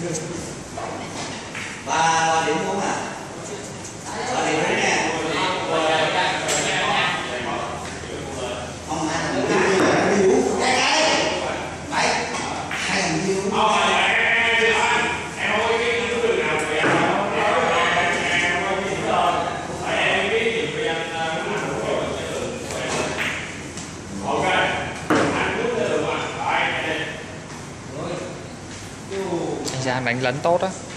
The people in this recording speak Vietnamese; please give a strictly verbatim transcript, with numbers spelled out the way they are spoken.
ba ba điểm đúng à? Ba điểm đấy nha. Không hai thằng kia là đi uống cái cái bảy hai thằng kia uống. Em không có cái cái đường nào thì em không em không có biết rồi. Tại em biết thì bây giờ muốn làm một cái đường của em. Ok. Anh muốn cái đường mà. Rồi. Anh ra đánh lấn tốt á.